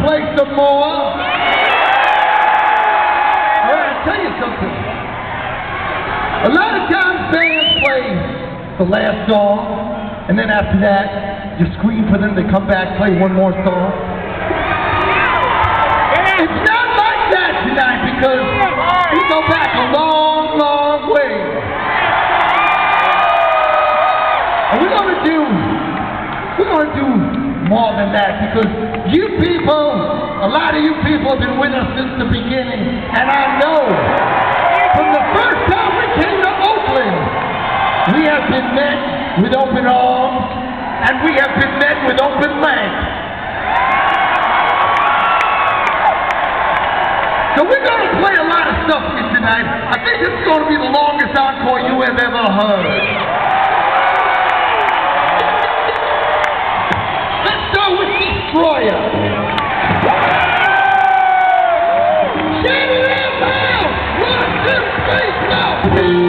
play some more? All right, I'll tell you something. A lot of times bands play the last song, and then after that, you scream for them to come back, play one more song. It's not like that tonight because we go back a long, long way. And we're gonna do more than that because you people, a lot of you people have been with us since the beginning, and I know from the first time we came to Oakland, we have been met with open arms, and we have been met with open legs. So we're going to play a lot of stuff for you tonight. I think this is going to be the longest encore you have ever heard. Let's start with Destroyer. Shut it up now! Run this place now!